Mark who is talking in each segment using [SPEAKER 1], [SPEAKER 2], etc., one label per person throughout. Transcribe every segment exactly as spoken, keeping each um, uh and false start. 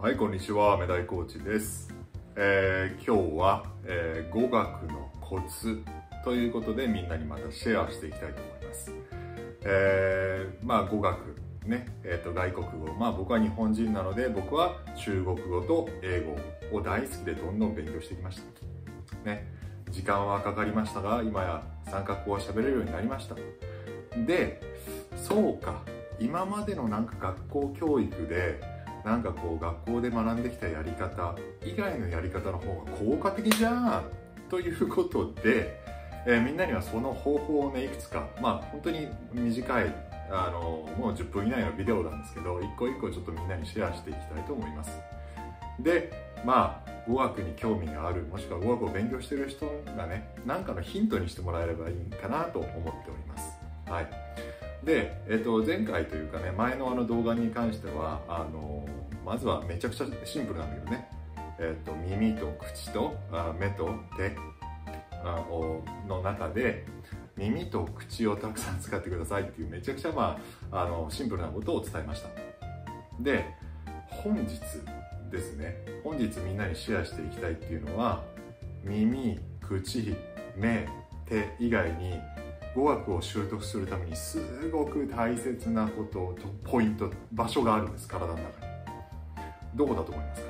[SPEAKER 1] はい、こんにちは、メダイコーチです。えー、今日は、えー、語学のコツということでみんなにまたシェアしていきたいと思います。えー、まあ語学ね、えーと外国語、まあ僕は日本人なので僕は中国語と英語を大好きでどんどん勉強してきました。ね、時間はかかりましたが今や三角語は喋れるようになりました。で、そうか、今までのなんか学校教育でなんかこう学校で学んできたやり方以外のやり方の方が効果的じゃんということで、えー、みんなにはその方法をねいくつか、まあ本当に短いあのもうじゅっぷん以内のビデオなんですけど、一個一個ちょっとみんなにシェアしていきたいと思います。で、まあ語学に興味がある、もしくは語学を勉強している人がね何かのヒントにしてもらえればいいかなと思っております。はい。で、えっと、前回というかね、前のあの動画に関しては、あの、まずはめちゃくちゃシンプルなんだけどね、えっと、耳と口とあ目と手あの中で、耳と口をたくさん使ってくださいっていうめちゃくちゃ、まあ、あのシンプルなことを伝えました。で、本日ですね、本日みんなにシェアしていきたいっていうのは、耳、口、目、手以外に、語学を習得するためにすごく大切なこととポイント、場所があるんです。体の中にどこだと思いますか？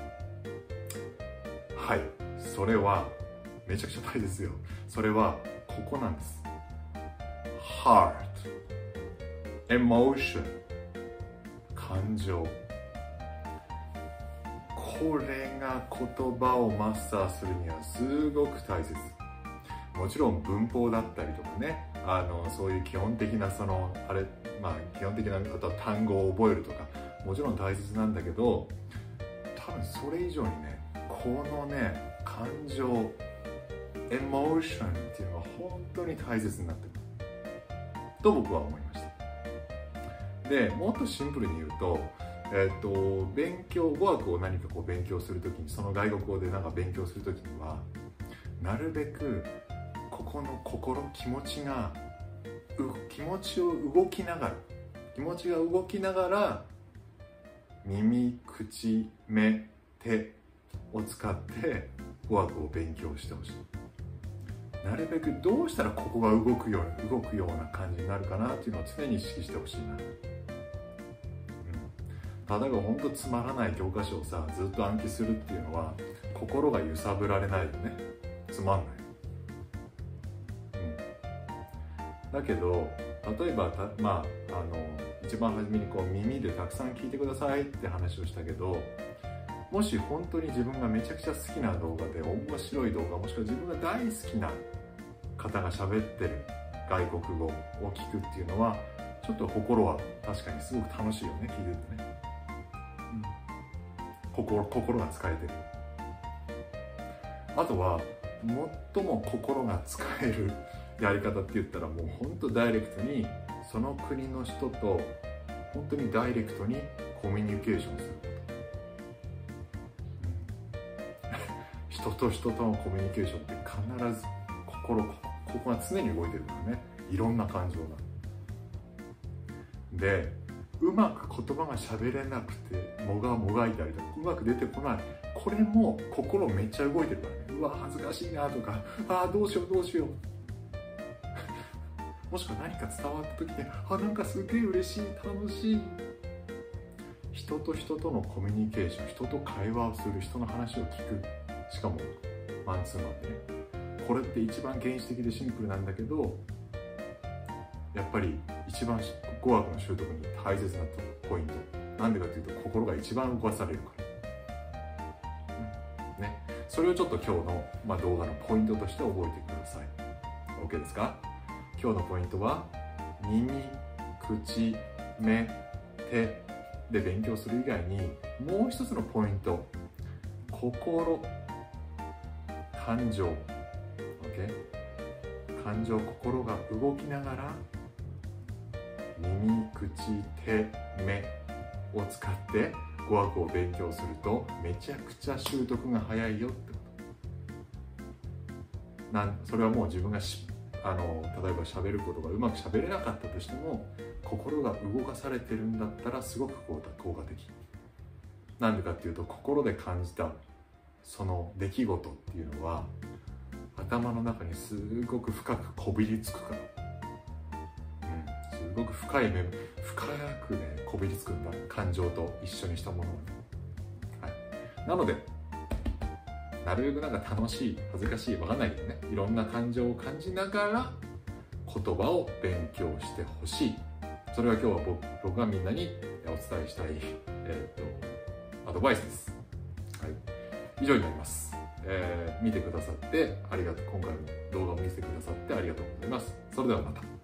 [SPEAKER 1] はい、それはめちゃくちゃ大切ですよ。それはここなんです。 Heart Emotion 感情、これが言葉をマスターするにはすごく大切。もちろん文法だったりとかね、あのそういう基本的なそのあれ、まあ基本的なあとは単語を覚えるとかもちろん大切なんだけど、多分それ以上にね、このね感情、エモーションっていうのは本当に大切になってくると僕は思いました。で、もっとシンプルに言うと、えっと勉強語学を何かこう勉強するときに、その外国語でなんか勉強するときにはなるべくここの心、気持ちが気持ちを動きながら気持ちが動きながら耳、口、目、手を使って語学を勉強してほしい。なるべくどうしたらここが動くように動くような感じになるかなっていうのを常に意識してほしいな、うん、ただが本当つまらない教科書をさずっと暗記するっていうのは心が揺さぶられないよね。つまんない。だけど例えばた、まあ、あの一番初めにこう耳でたくさん聞いてくださいって話をしたけど、もし本当に自分がめちゃくちゃ好きな動画で面白い動画、もしくは自分が大好きな方が喋ってる外国語を聞くっていうのはちょっと心は確かにすごく楽しいよね、聞いててね、うん、心, 心が疲れてる。あとは最も心が使えるやり方って言ったら、もう本当ダイレクトにその国の人と本当にダイレクトにコミュニケーションすること、うん、人と人とのコミュニケーションって必ず心、ここが常に動いてるからね、いろんな感情が。で、うまく言葉が喋れなくてもがもがいたりとかうまく出てこない、これも心めっちゃ動いてるからね。うわ恥ずかしいなとか、ああどうしようどうしようもしくは何か伝わった時に、あ、なんかすげえ嬉しい、楽しい。人と人とのコミュニケーション、人と会話をする、人の話を聞く、しかもマンツーマンでね、これって一番原始的でシンプルなんだけど、やっぱり一番語学の習得に大切なポイント、なんでかというと心が一番動かされるから、うん、ね、それをちょっと今日の、まあ、動画のポイントとして覚えてください。 OK ですか？今日のポイントは耳、口、目、手で勉強する以外にもう一つのポイント、心、感情、OK？ 感情、心が動きながら耳、口、手、目を使って語学を勉強するとめちゃくちゃ習得が早いよってことなん。それはもう自分がしあの例えば喋ることがうまく喋れなかったとしても心が動かされてるんだったらすごく効果的。 なんでかっていうと、心で感じたその出来事っていうのは頭の中にすごく深くこびりつくから、うん、すごく深い面深くねこびりつくんだ、感情と一緒にしたものをね、はい、なのでなるべくなんか楽しい恥ずかしいわかんないけどね、いろんな感情を感じながら言葉を勉強してほしい。それが今日は 僕, 僕がみんなにお伝えしたい、えー、とアドバイスです、はい、以上になります、えー、見てくださってありがとう。今回も動画を見せてくださってありがとうございます。それではまた。